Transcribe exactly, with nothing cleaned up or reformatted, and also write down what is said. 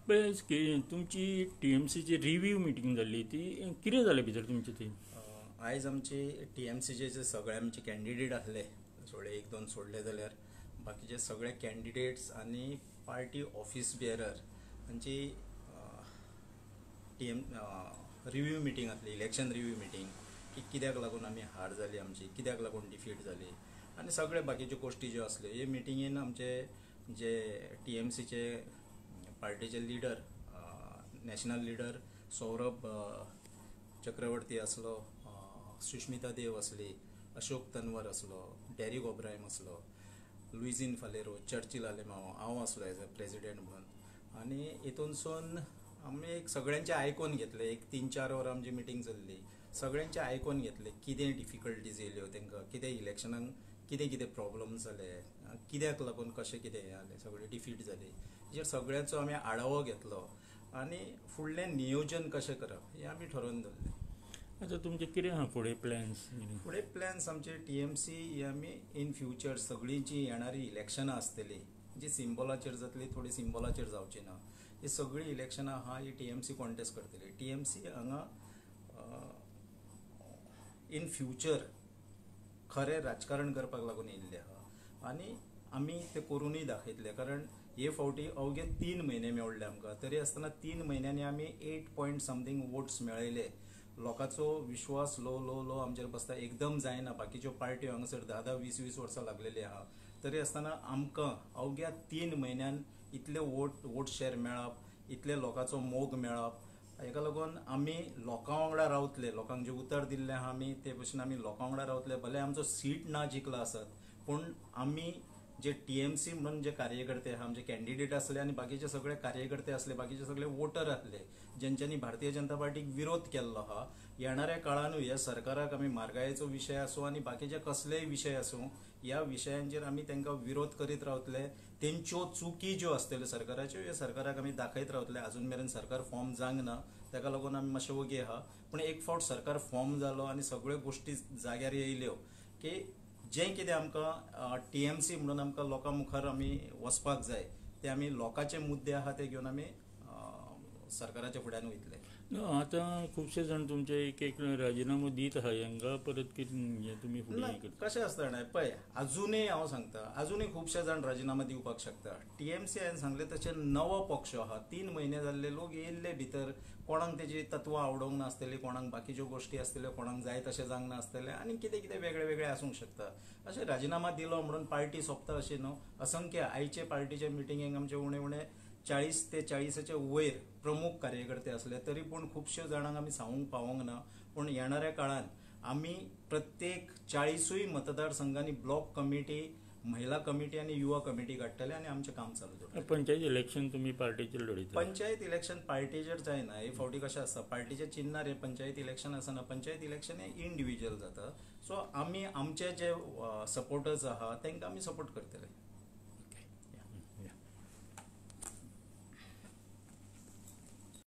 पळय की तुमची टीएमसीची रिव्ह्यू मिटींग जाल्ली ती कितें जालें भितर तुमची ती? आयज आमची टीएमसीचे जे सगळे आमचे कॅन्डिडेट आसले, थोडे एक दोन सोडले जाल्यार बाकीचे सगळे कॅन्डिडेट्स आनी पार्टी ऑफिस बेरर हांची टीएम रिव्ह्यू मिटींग आसली, इलेक्शन रिव्ह्यू मिटींग, की कित्याक लागून आमी हार जाली आमची, कित्याक लागून डिफीट जाली आनी सगळे बाकीच्यो गोश्टी ज्यो आसल्यो हे मिटींगेन आमचे जे टीएमसीचे पार्टीचे leader, national leader Saurabh Chakraborty असलो, सुष्मिता देव असली, अशोक तन्वर असलो, डेरिक ओब्रायम असलो, लुइजीन फालेरो, चर्चिल आलेमांव, हांव असलो एज अ प्रेसिडेंट म्हणून. आनी हितूनसून आमी एक सगळ्यांचे आयकून घेतले. एक तीन चार वरां आमची मिटींग चल्ली. सगळ्यांचे आयकून घेतले कितें डिफिकल्टीज येयल्यो तांकां, कितें इलेक्शनाक कितें कितें प्रॉब्लम्स जाले, कित्याक लागून कशें कितें हें जालें, सगळें डिफीट जाली, हेजेर सगळ्यांचो आमी आढावो घेतलो आनी फुडलें नियोजन कशें करप हें आमी ठरोवन दवरलें. आतां तुमचे कितें आहा फुडें प्लॅन्स? फुडें प्लॅन्स आमचे टीएमसी ही आमी इन फ्युचर सगळीं जी येणारी इलेक्शनां आसतली जी सिंबॉलाचेर जातली, थोडी सिंबॉलाचेर जावची ना, ही सगळीं इलेक्शनां आहा ही टीएमसी कॉन्टेस्ट करतली. टीएमसी हांगा इन फ्युचर खरें राजकारण करपाक लागून येयल्ले आहा आनी आमी ते करूनय दाखयतले. कारण हे फावटी अवघे तीन म्हयने मेवळ्ळे आमकां, तरी आसतना तीन म्हयन्यांनी आमी एट पॉयंट समथींग वोट्स मेळयले. लोकांचो विश्वास लो लो लो आमचेर बसता, एकदम जायना. बाकीच्यो पार्ट्यो हांगासर धा धा वीस वीस वर्सां लागलेली आहा, तरी आसतना आमकां अवघ्या तीन म्हयन्यान इतले वोट वोट शेअर मेळप, इतले लोकांचो मोग मेळप, हेका लागून आमी लोकां वांगडा रावतले. लोकांक जे उतर दिल्ले आहा आमी ते भशेन आमी लोकां वांगडा रावतले. भले आमचो सीट ना जिखला आसत, पूण आमी जे टीएमसी म्हणून जे कार्यकर्ते आहा, आमचे कॅन्डिडेट आसले आनी बाकीचे सगळे कार्यकर्ते आसले, बाकीचे सगळे वोटर आसले जेंच्यांनी भारतीय जनता पार्टीक विरोध केल्लो आहा, येणाऱ्या काळानूय ह्या सरकाराक आमी म्हारगायेचो विशय आसूं आनी बाकीचे कसलेय विशय आसूं, ह्या विशयांचेर आमी तांकां विरोध करीत रावतले. तेंच्यो चुकी ज्यो आसतल्यो सरकाराच्यो ह्या सरकाराक आमी दाखयत रावतले. अजून मेरेन सरकार फॉर्म जावंक ना, ताका लागून आमी मातशे वगे आहा. पूण एक फावट सरकार फॉर्म जालो आनी सगळ्यो गोश्टी जाग्यार येयल्यो की जें कितें आमकां टीएमसी म्हणून आमकां लोकां मुखार आमी वचपाक जाय, ते आमी लोकांचे मुद्दे आहा ते घेवन आमी सरकाराच्या फुड्यान वयतले. आतां खुबशे जाण तुमचे एक एक राजिनामो दीत आहा, हांकां परत कितें तुमी फुडें कशें आसता जाणां, पळय आजुनूय हांव सांगता, आजुनूय खुबशे जाण राजिनामा दिवपाक शकता. टीएमसी हांवें सांगलें तशें नवो पक्ष आहा, तीन म्हयने जाल्ले, लोक येयल्ले भितर, कोणाक तेजी तत्वां आवडोंक नासतलीं, कोणाक बाकीच्यो गोश्टी आसतल्यो, कोणाक जाय तशें जावंक नासतलें आनी कितें कितें वेगळें वेगळें आसूंक शकता. अशें राजिनामा दिलो म्हणून पार्टी सोंपता अशी न्हू. असंख्य आयचे पार्टीचे मिटींगेक आमचे उणे उणे चाळीस ते चाळीसाचे वयर प्रमुख कार्यकर्ते असले, तरी पूण खुबश्या जाणांक आमी सांगूंक पावोंक ना. पूण येणाऱ्या काळान आमी प्रत्येक चाळीसूय मतदारसंघांनी ब्लॉक कमिटी, महिला कमिटी आनी युवा कमिटी काडटले आनी आमचें काम चालू दवरतले. पंचायत इलेक्शन तुमी पार्टीचेर लढयता? पंचायत इलेक्शन पार्टीचेर जायना. हे फावटी कशें आसता, पार्टीच्या चिन्नार हें पंचायत इलेक्शन आसना. पंचायत इलेक्शन हें इंडिविज्युअल जाता. सो आमी आमचे जे सपोर्टर्स आहा तांकां आमी सपोर्ट करतले.